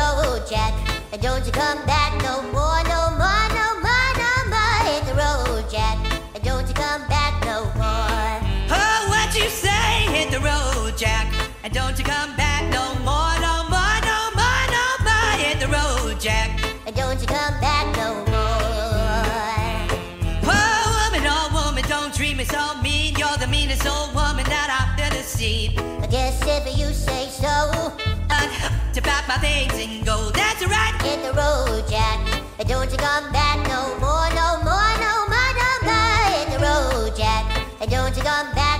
road, Jack. And don't you come back no more, no more, no more, no more. Hit the road, Jack. And don't you come back no more. Oh, what you say? Hit the road, Jack. And don't you come back no more, no more, no more, no more. Hit the road, Jack. And don't you come back no more. Oh, woman, don't treat me so mean. You're the meanest old woman that I've ever seen. I guess if you say so. To pack my things and go, that's right. Hit the road, Jack. And don't you come back no more, no more, no more, no more. Hit the road, Jack. And don't you come back.